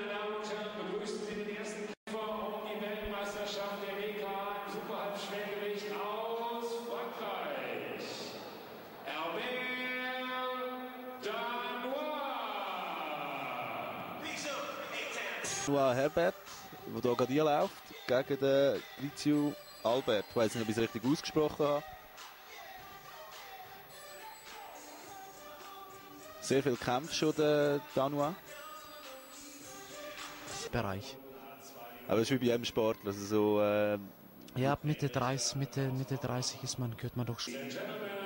meine Damen und Herren, begrüßen Sie den ersten Kämpfer um die Weltmeisterschaft der WK im Superhalbschwergewicht aus Frankreich. Herbert Danois. Herbert, der hier gerade läuft, gegen den Griciu Albert. Ich weiß nicht, ob ich es richtig ausgesprochen habe. Sehr viel Kämpfe schon, der Danois. Bereich. Aber es ist wie bei jedem Sportler. Also so, ja, ab Mitte 30 ist man, gehört man doch schon. Geht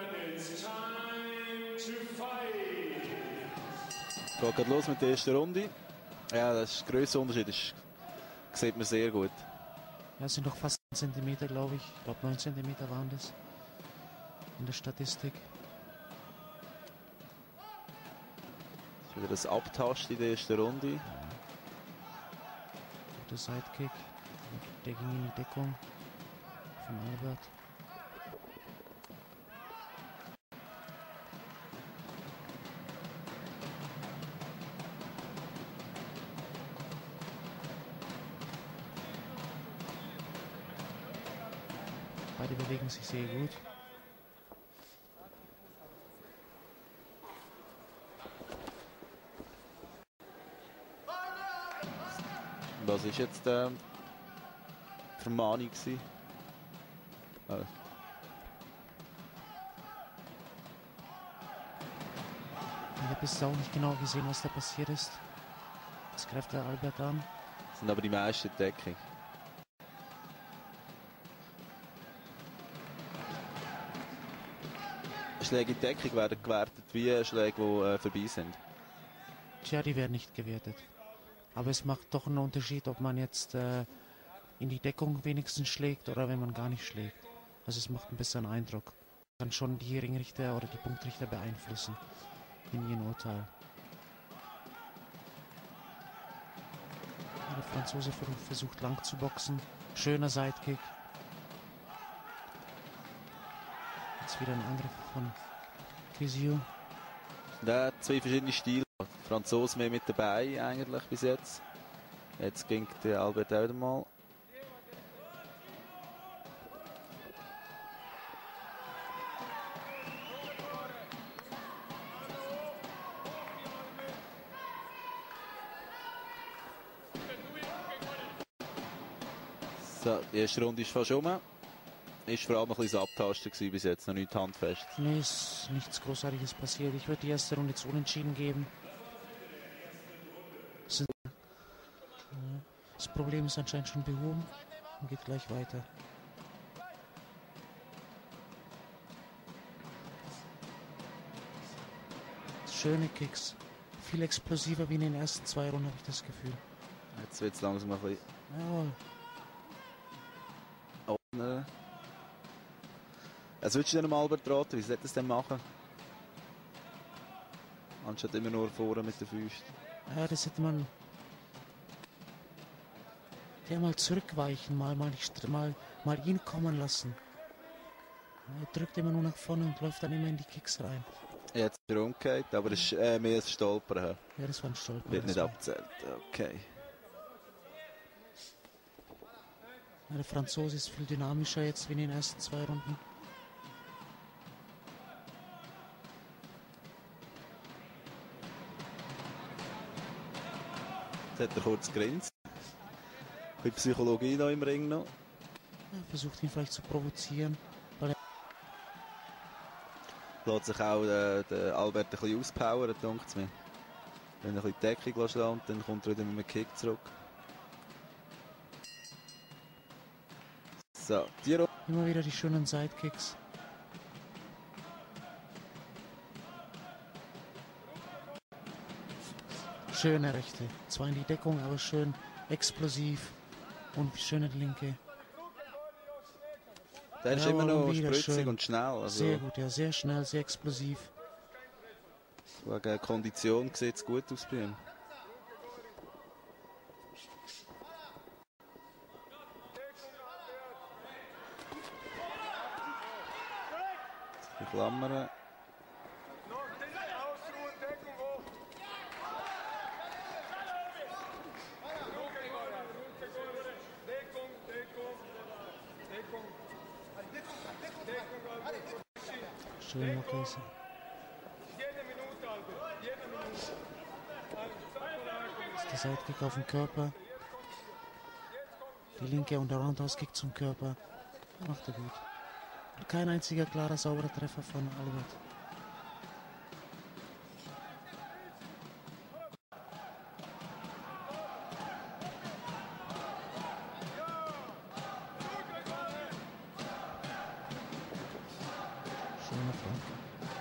gerade los mit der ersten Runde. Ja, das ist der grösste Unterschied. Das sieht man sehr gut. Ja, es sind doch fast 10 cm, glaube ich. Ich glaube 9 cm waren das in der Statistik. Das ist wieder das Abtasten in der ersten Runde. Der Sidekick. Der ging in die Deckung von Albert. Beide bewegen sich sehr gut. Was ist jetzt Vermahnung gewesen? Ich habe jetzt auch nicht genau gesehen, was da passiert ist. Jetzt greift der Albert an. Das sind aber die meisten Deckung. Schläge in Deckung werden gewertet wie Schläge, die vorbei sind. Tja, die werden nicht gewertet. Aber es macht doch einen Unterschied, ob man jetzt in die Deckung wenigstens schlägt oder wenn man gar nicht schlägt. Also es macht einen besseren Eindruck. Kann schon die Ringrichter oder die Punktrichter beeinflussen in ihrem Urteil. Der Franzose versucht lang zu boxen. Schöner Sidekick. Jetzt wieder ein Angriff von Griciu. Da zwei verschiedene Stile. Franzose mehr mit dabei eigentlich bis jetzt. Jetzt ging der Albert auch wieder mal. So, die erste Runde ist fast rum. Ist vor allem ein bisschen das Abtasten bis jetzt, noch nicht handfest. Nee, ist nichts Großartiges passiert. Ich würde die erste Runde jetzt unentschieden geben. Das Problem ist anscheinend schon behoben und geht gleich weiter. Schöne Kicks. Viel explosiver wie in den ersten 2 Runden, habe ich das Gefühl. Jetzt wird es langsam ein bisschen... Jawohl. Was würdest du denn Albert raten? Wie soll das denn machen? Anstatt immer nur vorne mit den Füßen. Ja, das hätte man... Der mal zurückweichen, mal ihn kommen lassen. Er drückt immer nur nach vorne und läuft dann immer in die Kicks rein. Jetzt ist er umgekehrt, aber es ist mehr ein Stolpern. Ja, das war ein Stolpern. Wird nicht abgezählt, okay. Ja, der Franzose ist viel dynamischer jetzt wie in den ersten 2 Runden. Jetzt hat er kurz gegrinst. Die Psychologie noch im Ring noch. Er versucht ihn vielleicht zu provozieren. Weil Lässt sich auch der Albert ein bisschen auspowern, denkt es mir. Wenn er ein bisschen Deckung schlägt, dann kommt er wieder mit einem Kick zurück. So, die Runde. Immer wieder die schönen Sidekicks. Schöne Rechte. Zwar in die Deckung, aber schön explosiv. Und schöne Linke. Der ist immer noch spritzig und schnell. Also sehr gut, ja, sehr schnell, sehr explosiv. Wegen Kondition sieht es gut aus bei ihm. Die Klammern. Schön Marquese. Das ist der Seitkick auf den Körper. Die linke und der Roundhouse-Kick zum Körper. Macht er gut. Und kein einziger klarer, sauberer Treffer von Albert. Schöner Flank.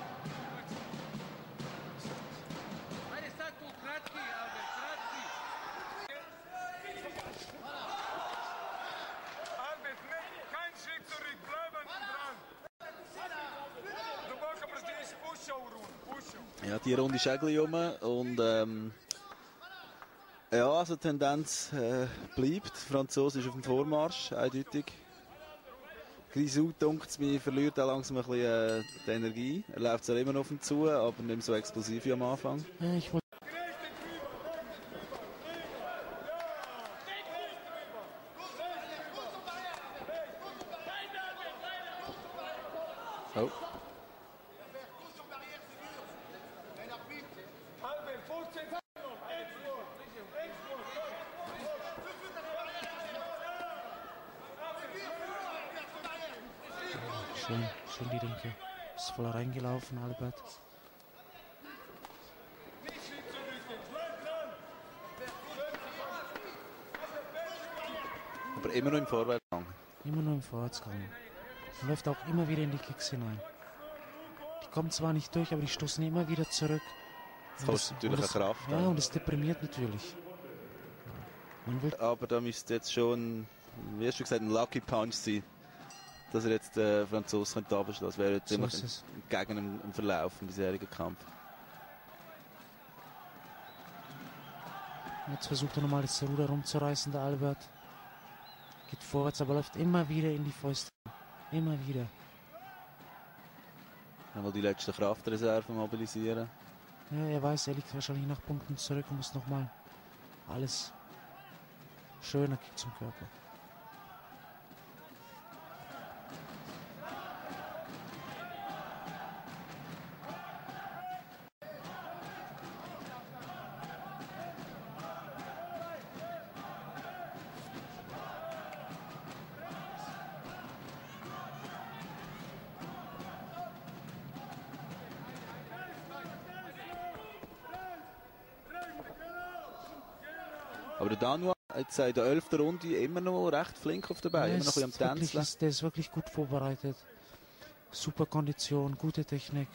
Ja, die Runde ist auch gleich rum und ja, also die Tendenz bleibt. Der Franzose ist auf dem Vormarsch, eindeutig. Grisou, denkt es mir, verliert auch langsam ein bisschen die Energie. Er läuft zwar immer noch auf ihn zu, aber nicht mehr so explosiv wie am Anfang. Ich wollte oh. Schön die Linke. Ist voll reingelaufen, Albert. Aber immer noch im Vorwärtsgang. Immer nur im Vorwärtsgang. Und läuft auch immer wieder in die Kicks hinein. Die kommen zwar nicht durch, aber die stoßen immer wieder zurück. Das kostet natürlich eine Kraft. Ja, und es deprimiert natürlich. Man will Aber da müsste jetzt schon, wie hast du gesagt, ein Lucky Punch sein, dass er jetzt den Franzosen runterschlagen könnte. Das wäre jetzt So ziemlich ist es. gegen den Verlauf im bisherigen Kampf. Jetzt versucht er nochmal das Ruder rumzureißen, der Albert. Geht vorwärts, aber läuft immer wieder in die Fäuste. Immer wieder. Einmal die letzte Kraftreserve mobilisieren. Ja, er weiß, er liegt wahrscheinlich nach Punkten zurück und muss nochmal alles schöner Kick zum Körper. Aber der Danua jetzt in der 11. Runde immer noch recht flink auf der Beine, immer noch ein bisschen am Tänzeln. Der ist wirklich gut vorbereitet. Super Kondition, gute Technik.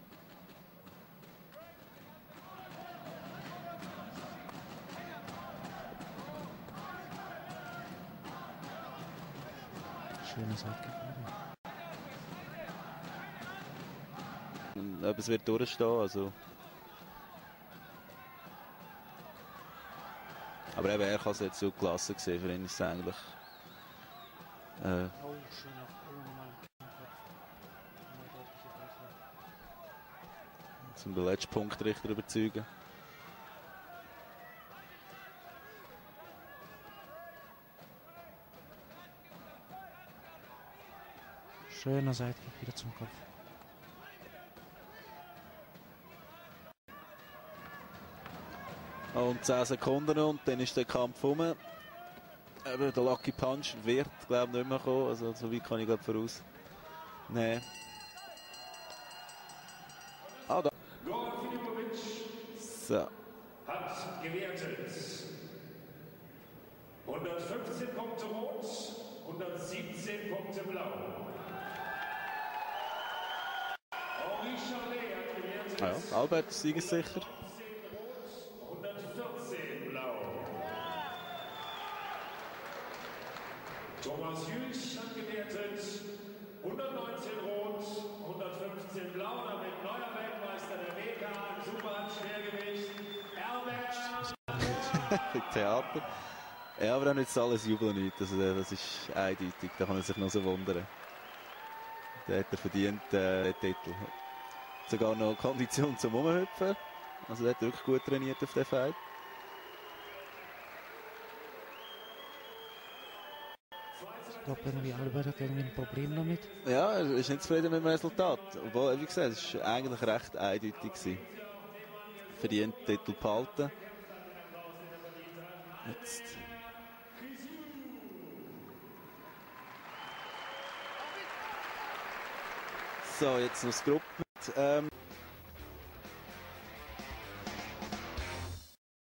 Schöne Seite. Aber es wird durchstehen, also. Aber eben, er kann es jetzt so klasse sehen, für ihn ist es eigentlich. Oh, schöner. Oh, nochmal. Zum den letzten Punktrichter überzeugen. Schöner Seitkick wieder zum Kopf. Und 10 Sekunden und dann ist der Kampf rum. Aber der Lucky Punch wird, glaube ich, nicht mehr kommen. Also so weit kann ich gerade voraus. Nein. Ah, da. Goran Filipovic So. hat gewertet 115 Punkte rot, 117 Punkte blau. Henri Charlet hat gewertet Ja, Albert siegessicher. 114 blau. Thomas Jülich hat gewertet 119 rot, 115 blau. Damit neuer Weltmeister der WK im Superschwergewicht, Herbert. Theater. Ja, aber auch nicht alles jubeln nicht. Also, das ist eindeutig. Da kann man sich noch so wundern. Der hat er verdient, den Titel. Sogar noch Kondition zum Umhüpfen. Also, der hat wirklich gut trainiert auf den Fight. Ich glaube, irgendwie Albert hat irgendwie ein Problem damit. Ja, er ist nicht zufrieden mit dem Resultat. Obwohl, wie gesagt, es war eigentlich recht eindeutig gewesen. Verdient Titel behalten. Jetzt. So, jetzt noch das Gruppen.